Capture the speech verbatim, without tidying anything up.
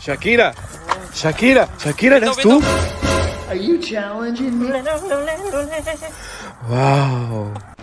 Shakira, Shakira, Shakira, ¿eres tú? Are you challenging me? Wow.